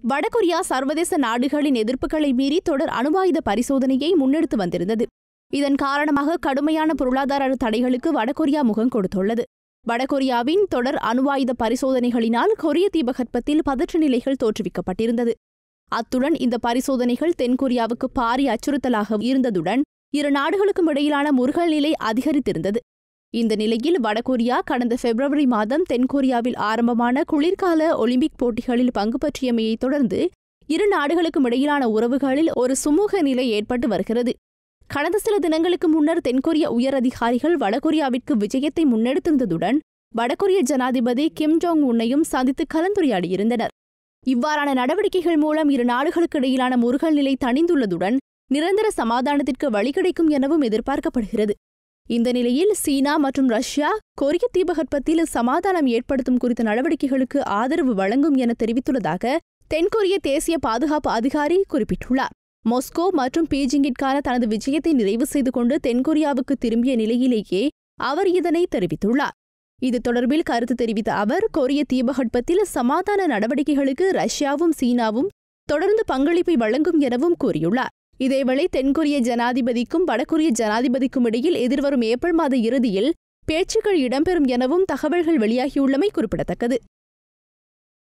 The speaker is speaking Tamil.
வடகொரியா சர்வதேச நாடுகளின் எதிர்ப்புகளை மீறி தொடர் அணுவாயுத பரிசோதனையை முன்னெடுத்து வந்திருந்தது. இதன் காரணமாக கடுமையான பொருளாதார தடைகளுக்கு வடகொரியா முகம் கொடுத்துள்ளது. வடகொரியாவின் தொடர் அணுவாயுத பரிசோதனைகளினால் கொரிய தீபகற்பத்தில் பதற்ற நிலைகள் தோற்றுவிக்கப்பட்டிருந்தது. அத்துடன் இந்த பரிசோதனைகள் தென்கொரியாவுக்கு பாரிய அச்சுறுத்தலாக இருந்ததுடன் இரு நாடுகளுக்கும் இடையிலான முறுகல் நிலை அதிகரித்திருந்தது. இந்த நிலையில் வடகொரியா கடந்த பிப்ரவரி மாதம் தென்கொரியாவில் ஆரம்பமான குளிர்கால ஒலிம்பிக் போட்டிகளில் பங்கு பற்றியமையை தொடர்ந்து இரு நாடுகளுக்கும் இடையிலான உறவுகளில் ஒரு சுமூக நிலை ஏற்பட்டு வருகிறது. கடந்த சில தினங்களுக்கு முன்னர் தென்கொரிய உயர் அதிகாரிகள் வடகொரியாவிற்கு விஜயத்தை முன்னெடுத்திருந்ததுடன் வடகொரிய ஜனாதிபதி கிம் ஜோங் உன்னையும் சந்தித்து கலந்துரையாடியிருந்தனர். இவ்வாறான நடவடிக்கைகள் மூலம் இரு நாடுகளுக்கு இடையிலான முறுகல் நிலை தணிந்துள்ளதுடன் நிரந்தர சமாதானத்திற்கு வழி கிடைக்கும் எனவும் எதிர்பார்க்கப்படுகிறது. இந்த நிலையில் சீனா மற்றும் ரஷ்யா கொரிய தீபகற்பத்தில் சமாதானம் ஏற்படுத்தும் குறித்த நடவடிக்கைகளுக்கு ஆதரவு வழங்கும் என தெரிவித்துள்ளதாக தென்கொரிய தேசிய பாதுகாப்பு அதிகாரி குறிப்பிட்டுள்ளார். மாஸ்கோ மற்றும் பீஜிங்கிற்கான தனது விஜயத்தை நிறைவு செய்து கொண்டு தென்கொரியாவுக்கு திரும்பிய நிலையிலேயே அவர் இதனை தெரிவித்துள்ளார். இது தொடர்பில் கருத்து தெரிவித்த அவர் கொரிய தீபகற்பத்தில் சமாதான நடவடிக்கைகளுக்கு ரஷ்யாவும் சீனாவும் தொடர்ந்து பங்களிப்பை வழங்கும் எனவும் கூறியுள்ளார். இதேவேளை தென்கொரிய ஜனாதிபதிக்கும் வடகொரிய ஜனாதிபதிக்கும் இடையில் எதிர்வரும் ஏப்ரல் மாத இறுதியில் பேச்சுக்கள் இடம்பெறும் எனவும் தகவல்கள் வெளியாகியுள்ளமை குறிப்பிடத்தக்கது.